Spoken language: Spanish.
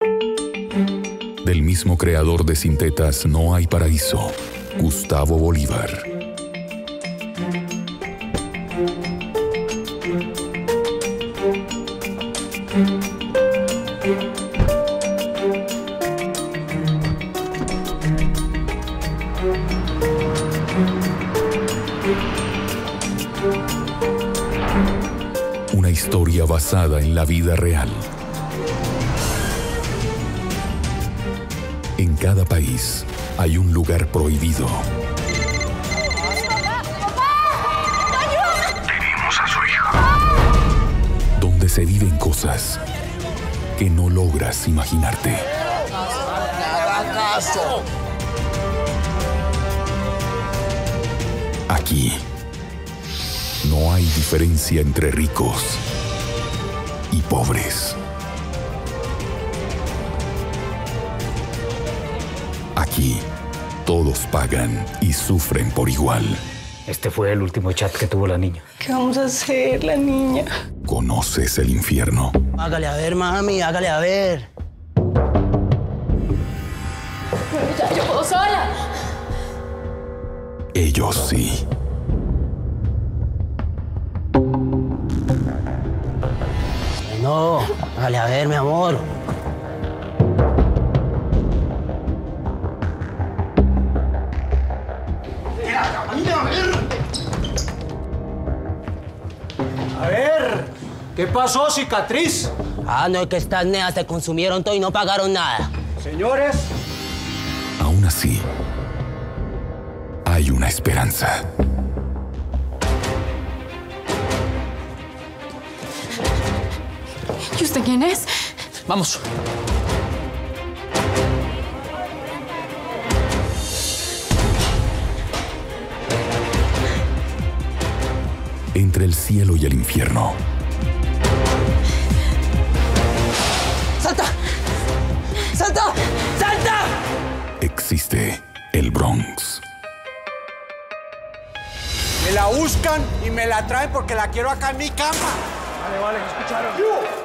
Del mismo creador de Sin Tetas no hay paraíso, Gustavo Bolívar. Una historia basada en la vida real. En cada país hay un lugar prohibido. Tenemos a su hijo. Donde se viven cosas que no logras imaginarte. Aquí no hay diferencia entre ricos y pobres. Aquí todos pagan y sufren por igual. Este fue el último chat que tuvo la niña. ¿Qué vamos a hacer, la niña? ¿Conoces el infierno? Hágale a ver, mami, hágale a ver. Ya, yo puedo sola. Ellos sí. No, hágale a ver, mi amor. A ver, ¿qué pasó, cicatriz? Ah, no, es que estas neas se consumieron todo y no pagaron nada. Señores. Aún así, hay una esperanza. ¿Y usted quién es? Vamos. Entre el cielo y el infierno. ¡Salta! ¡Salta! ¡Salta! Existe el Bronx. Me la buscan y me la traen porque la quiero acá en mi cama. Vale, escucharon.